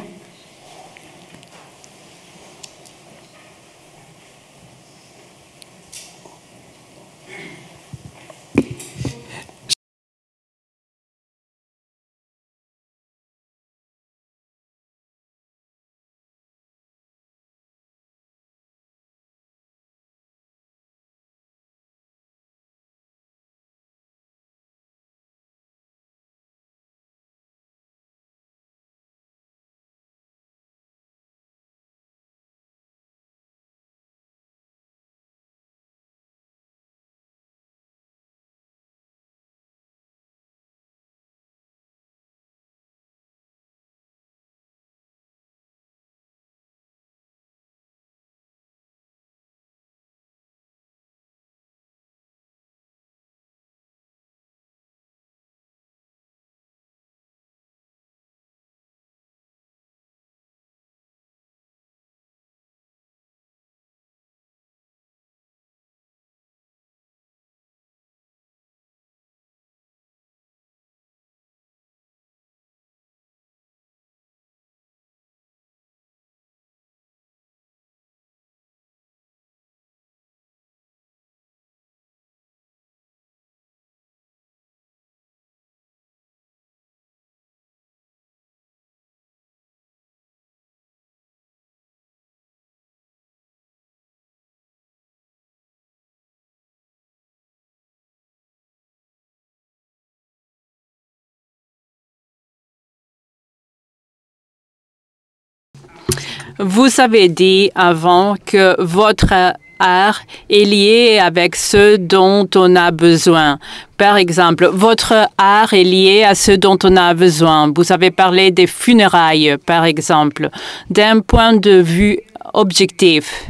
Vous avez dit avant que votre art est lié avec ce dont on a besoin. Par exemple, votre art est lié à ce dont on a besoin. Vous avez parlé des funérailles, par exemple, d'un point de vue objectif.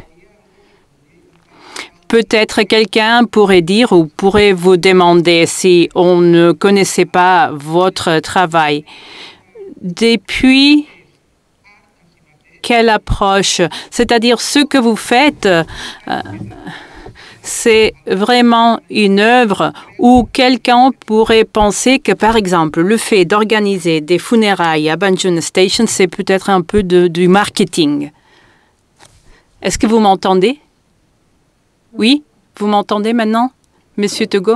Peut-être quelqu'un pourrait dire ou pourrait vous demander si on ne connaissait pas votre travail. Depuis quelle approche? C'est-à-dire ce que vous faites, euh, c'est vraiment une œuvre où quelqu'un pourrait penser que, par exemple, le fait d'organiser des funérailles à Banjuna Station, c'est peut-être un peu de, du marketing. Est-ce que vous m'entendez? Oui? Vous m'entendez maintenant, Monsieur Togo?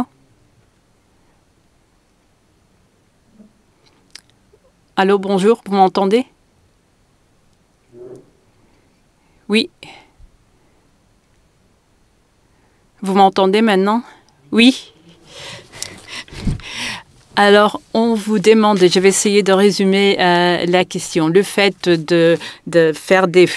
Allô, bonjour, vous m'entendez? Oui. Vous m'entendez maintenant? Oui. Alors, on vous demande, je vais essayer de résumer euh, la question. Le fait de, de faire des...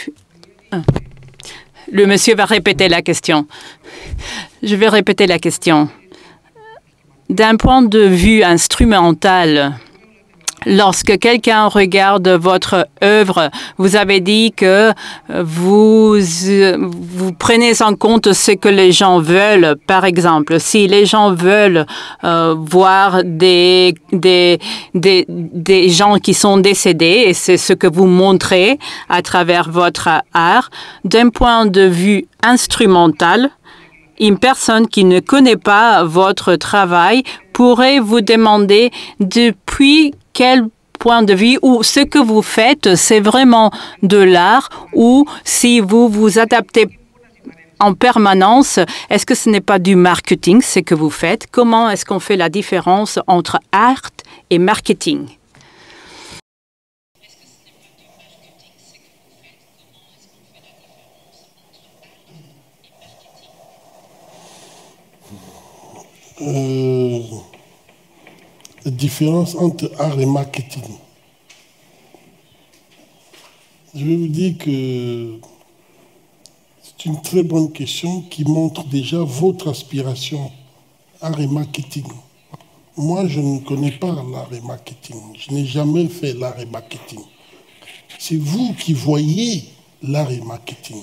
Le monsieur va répéter la question. Je vais répéter la question. D'un point de vue instrumental, lorsque quelqu'un regarde votre œuvre, vous avez dit que vous, vous prenez en compte ce que les gens veulent. Par exemple, si les gens veulent euh, voir des, des, des, des gens qui sont décédés, et c'est ce que vous montrez à travers votre art, d'un point de vue instrumental, une personne qui ne connaît pas votre travail pourrait vous demander depuis quel point de vue ou ce que vous faites, c'est vraiment de l'art ou si vous vous adaptez en permanence, est-ce que ce n'est pas du marketing, ce que vous faites? Comment est-ce qu'on fait la différence entre art et marketing? Euh, la différence entre art et marketing. Je vais vous dire que c'est une très bonne question qui montre déjà votre aspiration, art et marketing. Moi, je ne connais pas l'art et marketing. Je n'ai jamais fait l'art et marketing. C'est vous qui voyez l'art et marketing.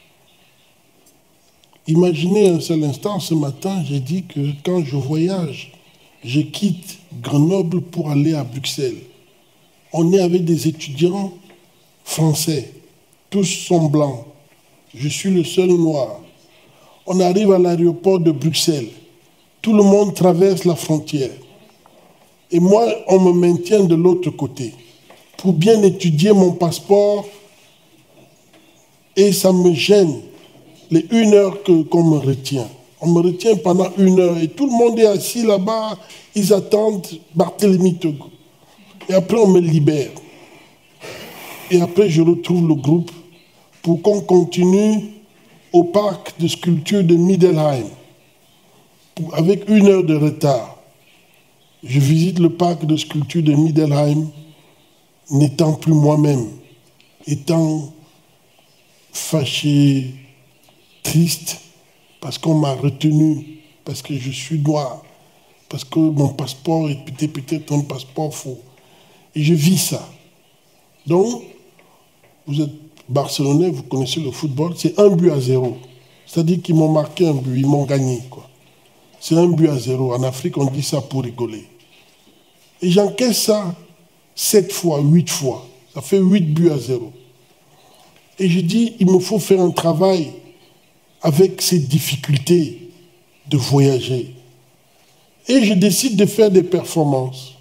Imaginez un seul instant, ce matin, j'ai dit que quand je voyage, je quitte Grenoble pour aller à Bruxelles. On est avec des étudiants français, tous sont blancs. Je suis le seul noir. On arrive à l'aéroport de Bruxelles. Tout le monde traverse la frontière. Et moi, on me maintient de l'autre côté pour bien étudier mon passeport. Et ça me gêne. Les une heure que, qu'on me retient. On me retient pendant une heure et tout le monde est assis là-bas, ils attendent Barthélemy Togo. Et après, on me libère. Et après, je retrouve le groupe pour qu'on continue au parc de sculpture de Middelheim, pour, avec une heure de retard. Je visite le parc de sculpture de Middelheim, n'étant plus moi-même, étant fâché, triste, parce qu'on m'a retenu, parce que je suis noir, parce que mon passeport était peut-être un passeport faux. Et je vis ça. Donc, vous êtes Barcelonais, vous connaissez le football, c'est un but à zéro. C'est-à-dire qu'ils m'ont marqué un but, ils m'ont gagné, quoi. C'est un but à zéro. En Afrique, on dit ça pour rigoler. Et j'encaisse ça sept fois, huit fois. Ça fait huit buts à zéro. Et je dis, il me faut faire un travail avec ces difficultés de voyager. Et je décide de faire des performances.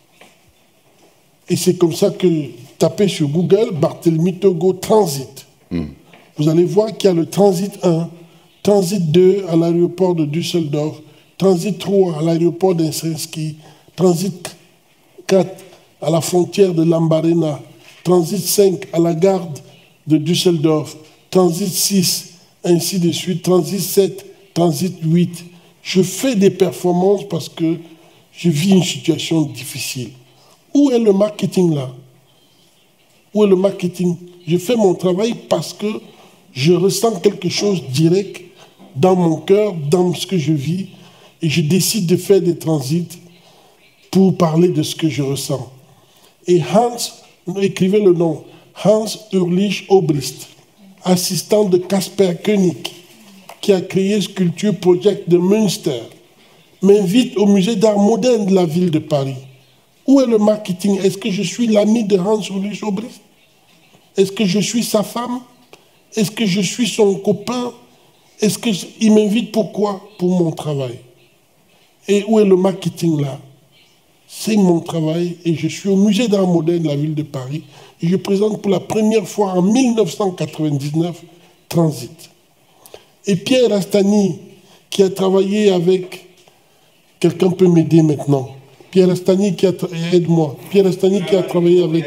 Et c'est comme ça que, tapez sur Google, Barthélemy Togo Transit. Mm. Vous allez voir qu'il y a le Transit un, Transit deux à l'aéroport de Düsseldorf, Transit trois à l'aéroport d'Helsinki, Transit quatre à la frontière de Lambarena, Transit cinq à la gare de Düsseldorf, Transit six, ainsi de suite, Transit sept, Transit huit. Je fais des performances parce que je vis une situation difficile. Où est le marketing là? Où est le marketing? Je fais mon travail parce que je ressens quelque chose direct dans mon cœur, dans ce que je vis, et je décide de faire des transits pour parler de ce que je ressens. Et Hans, écrivez le nom, Hans Ulrich Obrist, assistant de Casper Koenig, qui a créé Sculpture Project de Münster, m'invite au musée d'art moderne de la ville de Paris. Où est le marketing? Est-ce que je suis l'ami de Hans Ulrich Obrist? Est-ce que je suis sa femme? Est-ce que je suis son copain? Est-ce qu'il m'invite pourquoi? Pour mon travail. Et où est le marketing là? C'est mon travail et je suis au musée d'art moderne de la ville de Paris et je présente pour la première fois en mille neuf cent quatre-vingt-dix-neuf Transit. Et Pierre Astani, qui a travaillé avec... Quelqu'un peut m'aider maintenant. Pierre Astani qui a... Aide-moi. Pierre Astani qui a travaillé avec...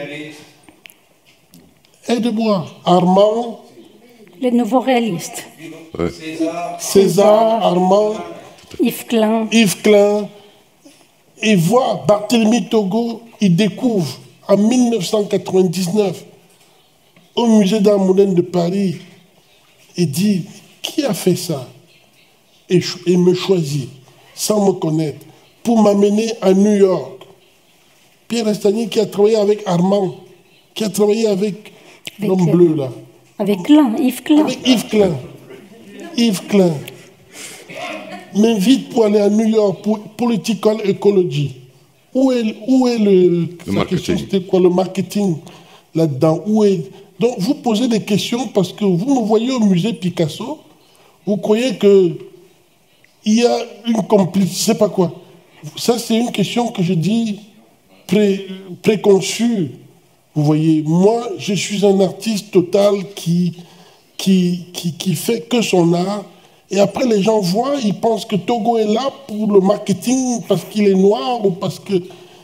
Aide-moi. Armand. Les nouveaux réalistes. Ouais. César, Armand. Yves Klein. Yves Klein. Et voit Barthélemy Togo, il découvre en mille neuf cent quatre-vingt-dix-neuf au musée d'art moderne de Paris et dit qui a fait ça? Et, et me choisit sans me connaître pour m'amener à New York. Pierre Astani qui a travaillé avec Armand, qui a travaillé avec, avec l'homme bleu là. Avec Klein, Yves Klein. Avec Yves Klein. Yves Klein m'invite pour aller à New York pour Political Ecology. Où est, où est le, le marketing? C'était quoi le marketing là-dedans? Où est... Donc vous posez des questions parce que vous me voyez au musée Picasso, vous croyez que il y a une complice, je sais pas quoi. Ça c'est une question que je dis pré, préconçue. Vous voyez, moi je suis un artiste total qui, qui, qui, qui fait que son art. Et après, les gens voient, ils pensent que Togo est là pour le marketing parce qu'il est noir ou parce que...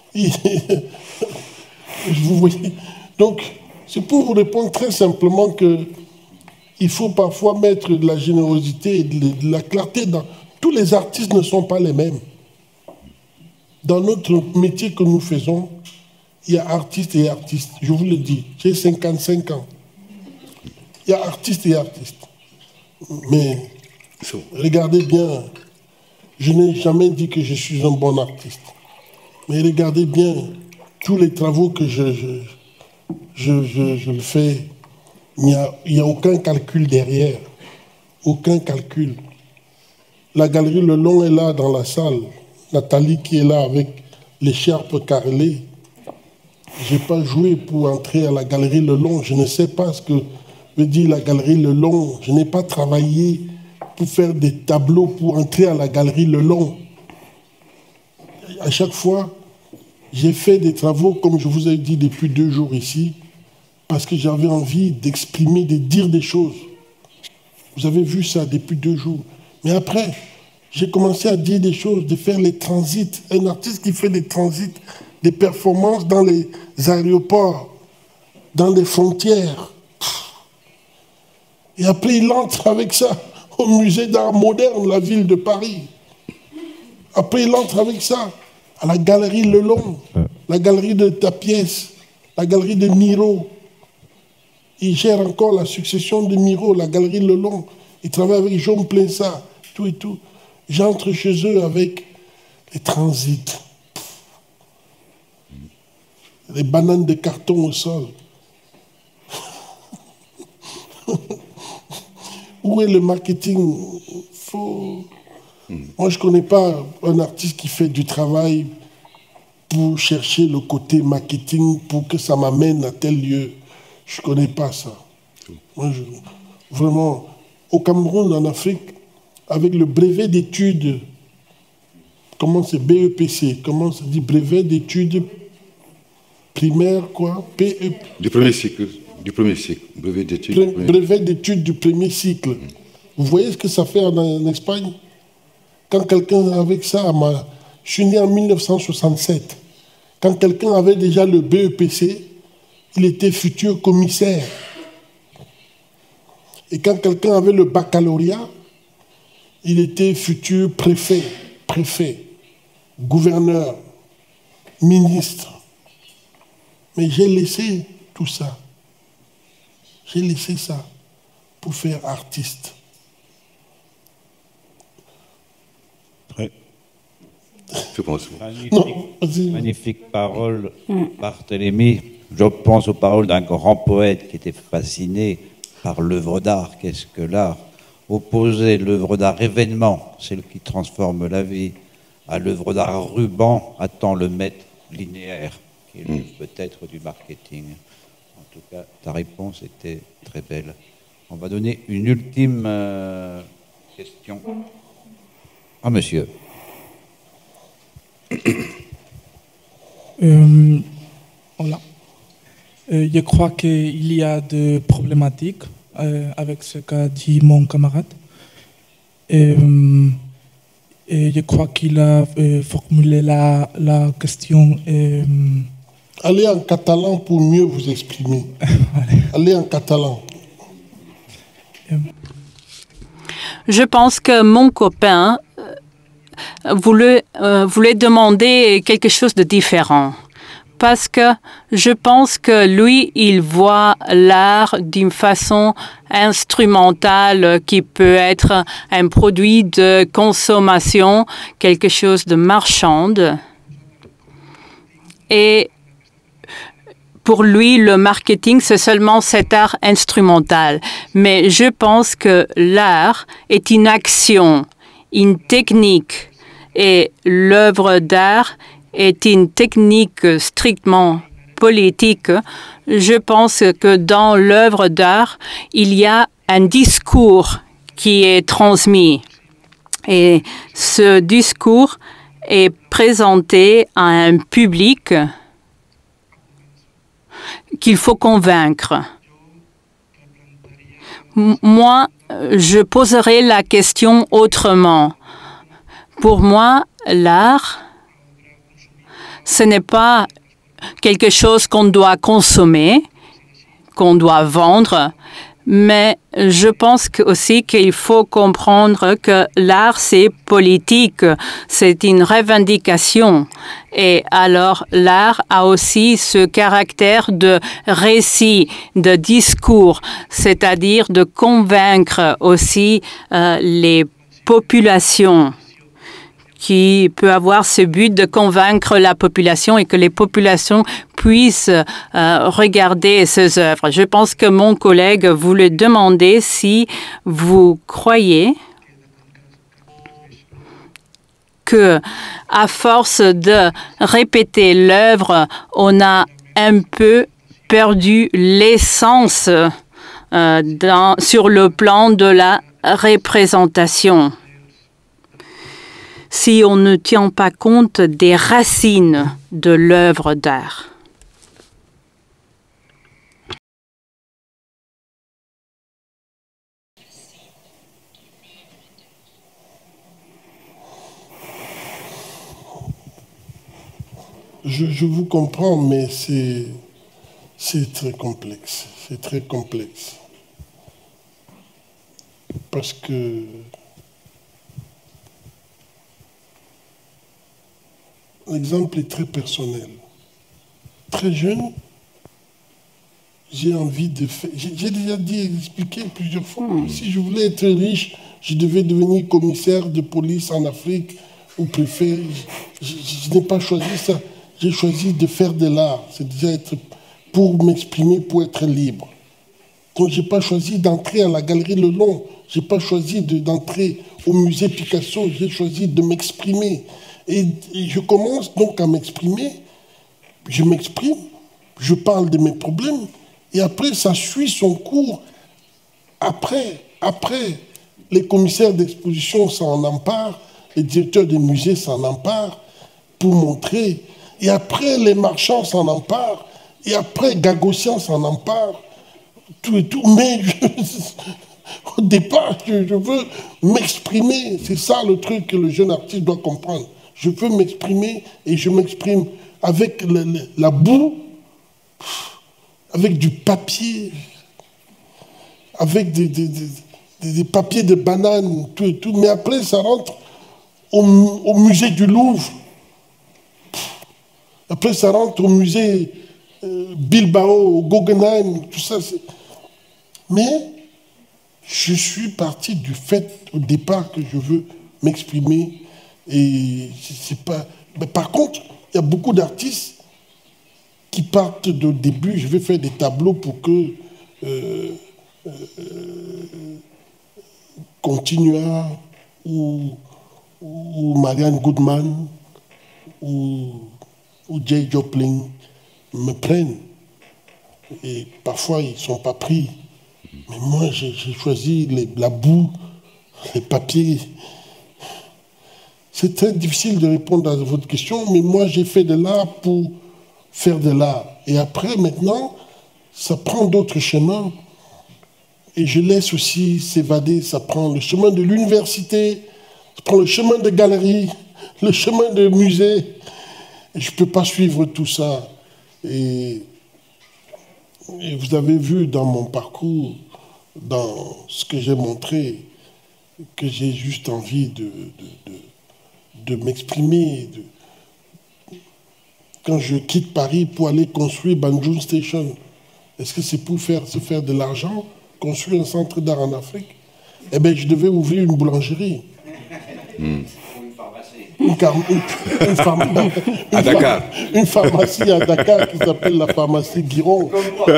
Vous voyez. Donc, c'est pour vous répondre très simplement qu'il faut parfois mettre de la générosité et de la clarté dans... Tous les artistes ne sont pas les mêmes. Dans notre métier que nous faisons, il y a artistes et artistes. Je vous le dis, j'ai cinquante-cinq ans. Il y a artistes et artistes. Mais... Regardez bien, je n'ai jamais dit que je suis un bon artiste. Mais regardez bien tous les travaux que je, je, je, je, je fais. Il n'y a, il n'y a aucun calcul derrière. Aucun calcul. La galerie Le Long est là dans la salle. Nathalie qui est là avec l'écharpe carrelée. Je n'ai pas joué pour entrer à la galerie Le Long. Je ne sais pas ce que veut dire la galerie Le Long. Je n'ai pas travaillé pour faire des tableaux, pour entrer à la galerie Le Long. À chaque fois, j'ai fait des travaux, comme je vous ai dit depuis deux jours ici, parce que j'avais envie d'exprimer, de dire des choses. Vous avez vu ça depuis deux jours. Mais après, j'ai commencé à dire des choses, de faire les transits. Un artiste qui fait des transits, des performances dans les aéroports, dans les frontières. Et après, il entre avec ça au musée d'art moderne de la ville de Paris. Après, il entre avec ça à la galerie Le Long, la galerie de ta pièce, la galerie de Miro. Il gère encore la succession de Miro, la galerie Le Long. Il travaille avec Jean Plensat, tout et tout. J'entre chez eux avec les transits. Les bananes de carton au sol. Où est le marketing? Faut... Moi, je ne connais pas un artiste qui fait du travail pour chercher le côté marketing, pour que ça m'amène à tel lieu. Je ne connais pas ça. Moi, je... Vraiment, au Cameroun, en Afrique, avec le brevet d'études, comment c'est B E P C, comment ça dit, brevet d'études primaires, quoi, P E P... Du premier cycle. Du premier cycle, brevet d'études. Bre brevet d'études du premier cycle. Mmh. Vous voyez ce que ça fait en, en Espagne? Quand quelqu'un avec ça, ma... je suis né en mille neuf cent soixante-sept. Quand quelqu'un avait déjà le B E P C, il était futur commissaire. Et quand quelqu'un avait le baccalauréat, il était futur préfet, préfet, gouverneur, ministre. Mais j'ai laissé tout ça. J'ai laissé ça pour faire artiste. Ouais. Je pense. Magnifique, Non, magnifique parole, Barthélemy. Je pense aux paroles d'un grand poète qui était fasciné par l'œuvre d'art. Qu'est-ce que l'art? Opposer l'œuvre d'art événement, celle qui transforme la vie, à l'œuvre d'art ruban, attend le maître linéaire, qui est mm. peut-être du marketing. En tout cas, ta réponse était très belle. On va donner une ultime euh, question. Ah, monsieur. Euh, voilà. Euh, je crois qu'il y a des problématiques euh, avec ce qu'a dit mon camarade. Et, euh, et je crois qu'il a euh, formulé la, la question. Euh, Allez en catalan pour mieux vous exprimer. Allez en catalan. Je pense que mon copain voulait, euh, voulait demander quelque chose de différent. Parce que je pense que lui, il voit l'art d'une façon instrumentale qui peut être un produit de consommation, quelque chose de marchande. Et pour lui, le marketing, c'est seulement cet art instrumental. Mais je pense que l'art est une action, une technique, et l'œuvre d'art est une technique strictement politique. Je pense que dans l'œuvre d'art, il y a un discours qui est transmis. Et ce discours est présenté à un public qu'il faut convaincre. Moi, je poserai la question autrement. Pour moi, l'art, ce n'est pas quelque chose qu'on doit consommer, qu'on doit vendre, mais je pense aussi qu'il faut comprendre que l'art, c'est politique, c'est une revendication. Et alors, l'art a aussi ce caractère de récit, de discours, c'est-à-dire de convaincre aussi euh, les populations, qui peut avoir ce but de convaincre la population et que les populations puissent euh, regarder ces œuvres. Je pense que mon collègue voulait demander si vous croyez que, à force de répéter l'œuvre, on a un peu perdu l'essence euh, dans, sur le plan de la représentation. Si on ne tient pas compte des racines de l'œuvre d'art. Je, je vous comprends, mais c'est c'est très complexe. C'est très complexe. Parce que l'exemple est très personnel. Très jeune, j'ai envie de faire... J'ai déjà dit, expliqué plusieurs fois, mmh. si je voulais être riche, je devais devenir commissaire de police en Afrique ou préfet. Je, je, je n'ai pas choisi ça. J'ai choisi de faire de l'art. C'est déjà être pour m'exprimer, pour être libre. Donc je n'ai pas choisi d'entrer à la galerie Le Long. Je n'ai pas choisi d'entrer au musée Picasso. J'ai choisi de m'exprimer. Et, et je commence donc à m'exprimer, je m'exprime, je parle de mes problèmes, et après, ça suit son cours. Après, après, les commissaires d'exposition s'en emparent, les directeurs des musées s'en emparent pour montrer, et après, les marchands s'en emparent, et après, Gagossian s'en empare, tout et tout, mais je, au départ, je, je veux m'exprimer, c'est ça le truc que le jeune artiste doit comprendre. Je veux m'exprimer et je m'exprime avec la, la, la boue, avec du papier, avec des, des, des, des papiers de banane, tout et tout. Mais après, ça rentre au, au musée du Louvre. Après, ça rentre au musée euh, Bilbao, au Guggenheim, tout ça. Mais je suis parti du fait au départ que je veux m'exprimer. Et c'est pas. Mais par contre, il y a beaucoup d'artistes qui partent du début. Je vais faire des tableaux pour que euh, euh, Continua ou, ou Marianne Goodman ou, ou Jay Joplin me prennent. Et parfois, ils ne sont pas pris. Mais moi, j'ai choisi les, la boue, les papiers. C'est très difficile de répondre à votre question, mais moi, j'ai fait de l'art pour faire de l'art. Et après, maintenant, ça prend d'autres chemins. Et je laisse aussi s'évader. Ça prend le chemin de l'université, ça prend le chemin de galerie, le chemin de musée. Et je ne peux pas suivre tout ça. Et, et vous avez vu dans mon parcours, dans ce que j'ai montré, que j'ai juste envie de, de, de, de m'exprimer. De... Quand je quitte Paris pour aller construire Banjul Station, est-ce que c'est pour faire, se faire de l'argent, construire un centre d'art en Afrique? Eh bien, je devais ouvrir une boulangerie. Mm. Une, car... une, une, pharma... une, à Dakar. Une pharmacie à Dakar qui s'appelle la pharmacie Guiron.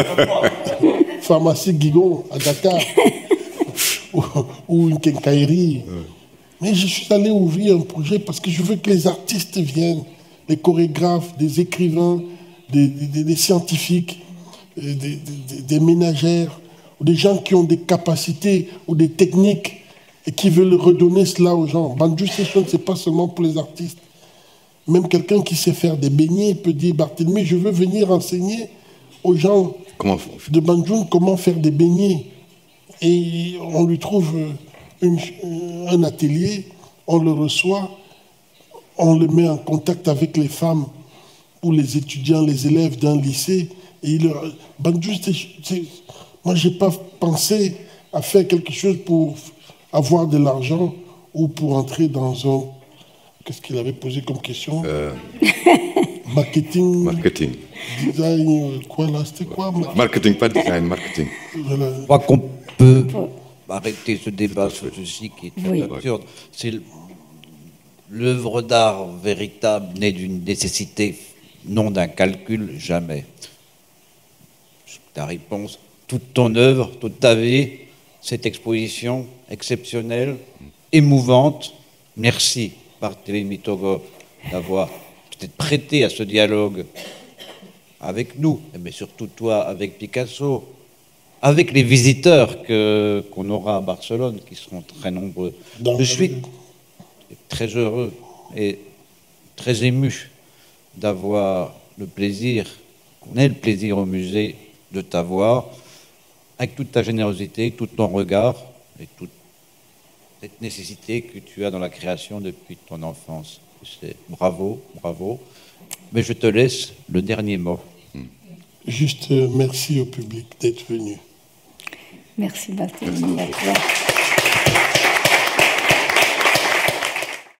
Pharmacie Guigon à Dakar. ou, ou une quincaillerie. Ouais. Mais je suis allé ouvrir un projet parce que je veux que les artistes viennent, les chorégraphes, des écrivains, des, des, des scientifiques, des, des, des ménagères, ou des gens qui ont des capacités ou des techniques et qui veulent redonner cela aux gens. Banjul Station, ce n'est pas seulement pour les artistes. Même quelqu'un qui sait faire des beignets peut dire, Barthélemy, je veux venir enseigner aux gens comment de Banjul comment faire des beignets. Et on lui trouve une, un atelier, on le reçoit, on le met en contact avec les femmes ou les étudiants, les élèves d'un lycée. Et il leur... Banjul, c'est... Moi, je n'ai pas pensé à faire quelque chose pour avoir de l'argent ou pour entrer dans un... Qu'est-ce qu'il avait posé comme question euh... Marketing. Marketing. Design, quoi là? C'était quoi? Marketing, pas design, marketing. Voilà. Je crois qu'on peut arrêter ce débat sur ceci qui est oui. absurde. C'est l'œuvre d'art véritable née d'une nécessité, non d'un calcul, jamais. Ta réponse, toute ton œuvre, toute ta vie, cette exposition exceptionnelle, émouvante. Merci, Barthélemy Togo, d'avoir peut-être prêté à ce dialogue avec nous, mais surtout toi avec Picasso, avec les visiteurs que, qu'on aura à Barcelone, qui seront très nombreux. Je suis très heureux et très ému d'avoir le plaisir, qu'on ait le plaisir au musée de t'avoir, avec toute ta générosité, tout ton regard et toute cette nécessité que tu as dans la création depuis ton enfance. C'est bravo, bravo. Mais je te laisse le dernier mot. Juste euh, merci au public d'être venu. Merci Barthélemy.